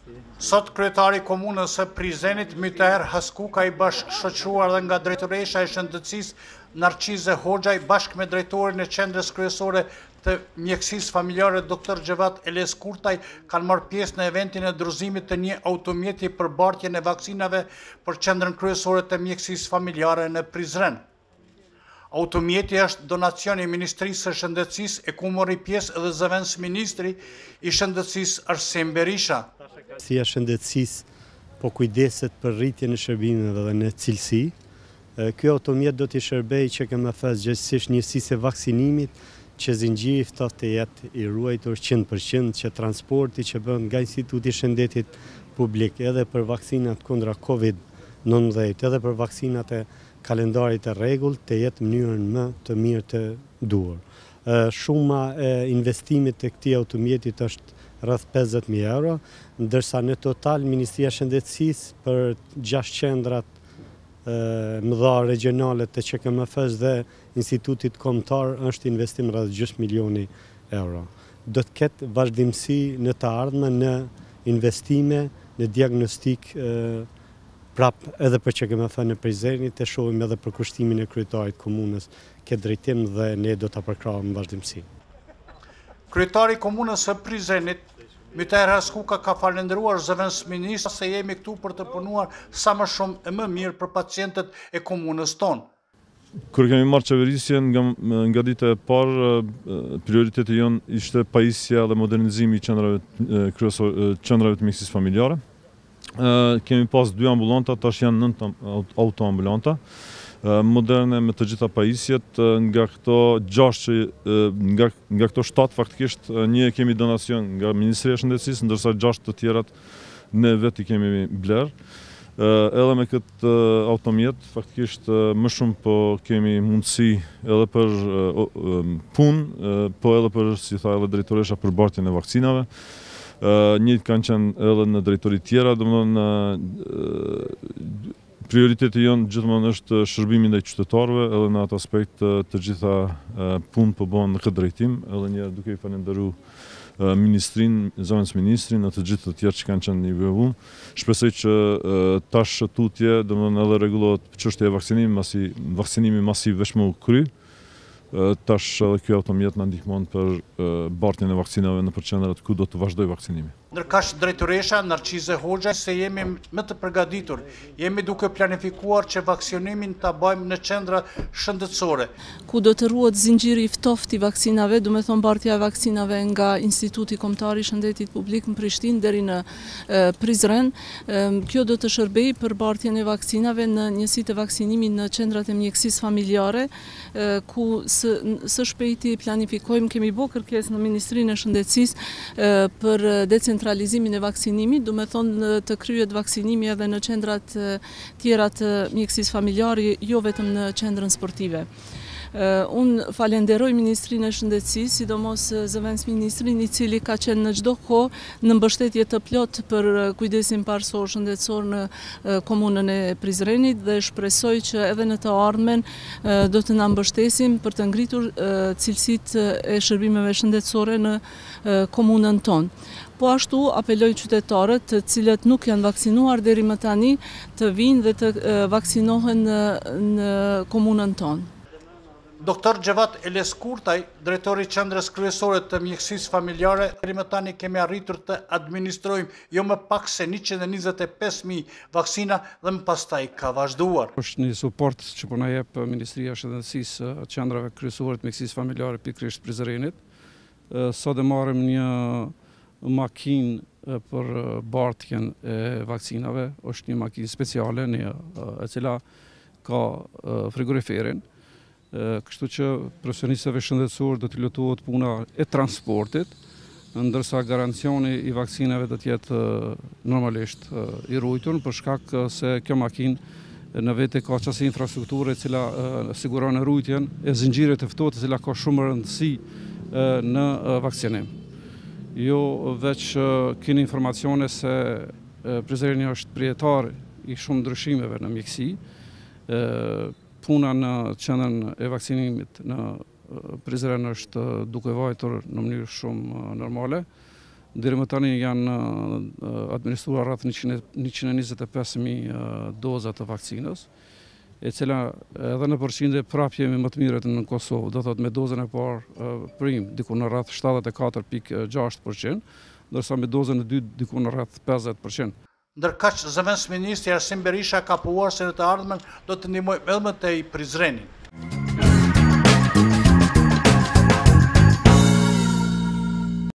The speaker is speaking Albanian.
Sot kryetari i komunës së Prizrenit, Myteher Haskuka, i bashkëshoqëruar dhe nga drejtoresha e shëndetësisë Narcize Hoxhaj, bashkë me drejtorin e qendrës kryesore të mjekësisë familjare Dr. Xhevat Eles Kurtaj, kanë marrë pjesë në eventin e dorëzimit të një automjeti për bartjen e vaksinave për qendrën kryesore të mjekësisë familjare në Prizren. Automjeti është donacion i Ministrisë së Shëndetësisë, e ku mori pjesë edhe zëvendës ministri i Shëndetësisë Arsim Berisha. Si shëndetësisë po kujdeset për rritjen e shërbimeve dhe në cilësi. Ky automjet do t'i shërbejë që kemë thënë gjithsesi njësisë e vaksinimit, që zinxhiri i ftohtë të jetë i ruajtur 100%, që transporti që bën nga Instituti i Shëndetit Publik edhe për vaksinat kundra COVID-19, edhe për vaksinat e kalendarit e rregullt, të jetë mënyrën më të mirë të duhur. Shuma e investimit të këtij automjetit është rreth 50.000 euro, ndërsa në total Ministria e Shëndetësisë për 6 qendrat mëdha regionale të QKMF-s dhe Institutit Kombëtar është investim rreth 6 milioni euro. Do të ketë vazhdimsi në të ardhmen në investime, në diagnostik prap edhe për QKMF në Prizren, të shohim edhe për kushtimin e kryetarit komunës këtë drejtim dhe ne do ta përkrahim vazhdimsi. Kryetari i komunës së Prizrenit, Myteher Haskuka, ka falendëruar zëvendës ministra se jemi këtu për të punuar sa më shumë e më mirë për pacientët e komunës tonë. Kur kemi marrë qeverisjen nga dita e parë, prioriteti jon ishte pajisja dhe modernizimi i qendrave të mjekësisë familjare. Kemi pas 2 ambulanta, tash janë 9 autoambulanta moderne me të gjitha pajisjet. Nga këto 7 faktikisht një kemi donacion nga Ministria e Shëndetësisë, ndërsa 6 të tjerat ne vetë i kemi bler. Edhe me këtë automjet faktikisht më shumë po kemi mundësi edhe për punë, po edhe për, si tha edhe drejtoresha, për bartjen e vaksinave. Njëjtë kanë qenë edhe në drejtori tjera, domethënë prioriteti jonë gjithmonë është shërbimi ndaj qytetarëve, edhe në atë aspekt të gjitha punë po bëhen në këtë drejtim, edhe një duke i falendëruar ministrin, zëvendës ministrin, në të gjithë të tjerë që kanë qenë në nivelum. Shpresoj që tash tutje, domethënë edhe rregullohet çështja e vaksinimi masiv veç më u kry. Tash edhe ky automjet na ndihmon për bartjen e vaksinave në qendrat ku do të vazhdoj vaksinimi. Ndërkaq drejtoresha Narcize Hoxhaj se jemi më të përgatitur, jemi duke planifikuar që vaksinimin ta bëjmë në qendra shëndetësore. Ku do të ruhet zinxhiri i ftohtë i vaksinave, do të thonë bartja e vaksinave nga Instituti Kombëtar i Shëndetit Publik në Prishtinë deri në Prizren. Kjo do të shërbejë për bartjen e vaksinave në njësitë e vaksinimit në qendrat e mjekësisë familjare, ku së shpejti planifikojmë, kemi bërë kërkesë në Ministrinë e Shëndetësisë për decentralizimin e vaksinimit, do të thonë të kryhet vaksinimi edhe në qendrat tjera të mjekësisë familjare, jo vetëm në qendrën sportive. Unë falenderoj Ministrinë e Shëndetësisë, sidomos zëvendës ministrin, i cili ka qenë në çdo kohë në mbështetje të plot për kujdesin parësor shëndetësor në komunën e Prizrenit dhe shpresoj që edhe në të ardhmen do të na mbështesin për të ngritur cilësitë e shërbimeve shëndetësore në komunën tonë. Po ashtu apeloj qytetarët të cilët nuk janë vaksinuar deri më tani të vinë dhe të vaksinohen në komunën tonë. Dr. Xhevat Eles Kurtaj, drejtori i qendrës kryesore të mjekësisë familjare, deri më tani kemi arritur të administrojmë jo më pak se 125.000 vaksina dhe më pastaj ka vazhduar. Është një suport që po na jep Ministria e Shëndetësisë qendrave kryesore të mjekësisë familjare pikërisht Prizrenit. Sot e marrim një makinë për bartjen e vaksinave, është një makinë speciale, e cila ka frigoriferin. Kështu që profesionistëve shëndetësor do t'i lehtësohet puna e transportit, ndërsa garancioni i vaksinave do të jetë normalisht i ruajtur, për shkak se kjo makinë në vete ka qasë infrastrukture e cila siguron ruajtjen e zinxhirit të ftohtë, e cila ka shumë rëndësi në vaksinim. Jo veç keni informacione se Prizreni është prijetar i shumë ndryshimeve në mjekësi. Puna në qendrën e vaksinimit në Prizren është duke vajtur në mënyrë shumë normale. Deri më tani janë administruar rreth 125.000 doza të vaksinës, e cila edhe në përqindje prapë jemi më të mirët në Kosovë, do thot me dozën e parë prim diku në rreth 74.6%, ndërsa me dozën e dytë diku në rreth 50%. Ndërkaq zëvendës ministri Arsim Berisha ka pohuar se në të ardhmen do të ndihmojë edhe më tej Prizrenin.